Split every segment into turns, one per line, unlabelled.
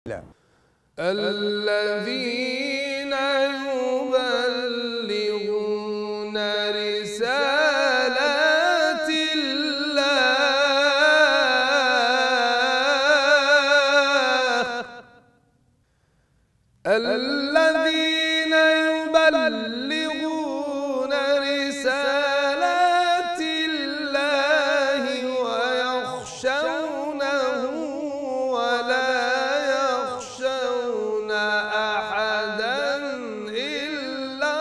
لا.
الذين يبلغون رسالات الله الذين يبلغون رسالات الله ويخشونه ولا يخشون أحدا إلا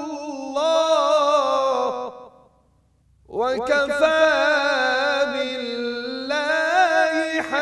الله وكفى بالله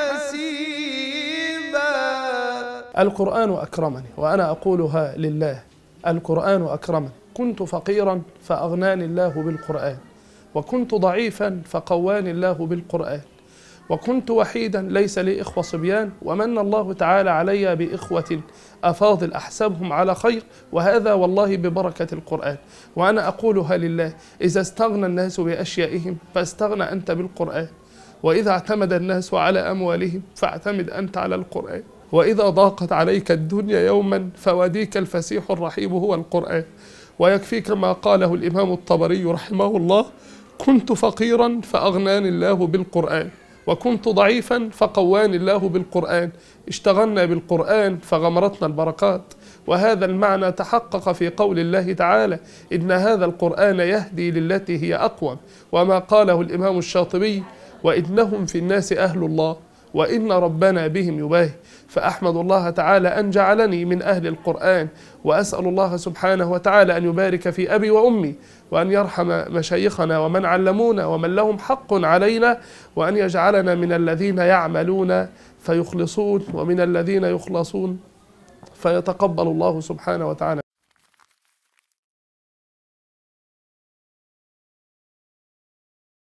حسيبا.
القرآن أكرمني وأنا أقولها لله. القرآن أكرمني. كنت فقيرا فأغناني الله بالقرآن، وكنت ضعيفا فقواني الله بالقرآن، وكنت وحيدا ليس لي إخوة صبيان ومن الله تعالى علي بإخوة أفاضل أحسبهم على خير، وهذا والله ببركة القرآن. وأنا أقولها لله: إذا استغنى الناس بأشيائهم فاستغنى أنت بالقرآن، وإذا اعتمد الناس على أموالهم فاعتمد أنت على القرآن، وإذا ضاقت عليك الدنيا يوما فوديك الفسيح الرحيم هو القرآن. ويكفيك ما قاله الإمام الطبري رحمه الله: كنت فقيرا فأغناني الله بالقرآن، وكنت ضعيفا فقواني الله بالقرآن، اشتغلنا بالقرآن فغمرتنا البركات. وهذا المعنى تحقق في قول الله تعالى: إن هذا القرآن يهدي للتي هي أقوم. وما قاله الإمام الشاطبي: وإنهم في الناس أهل الله وإن ربنا بهم يباهي. فأحمد الله تعالى أن جعلني من أهل القرآن، وأسأل الله سبحانه وتعالى أن يبارك في أبي وأمي، وأن يرحم مشايخنا ومن علمونا ومن لهم حق علينا، وأن يجعلنا من الذين يعملون فيخلصون ومن الذين يخلصون فيتقبل الله سبحانه وتعالى.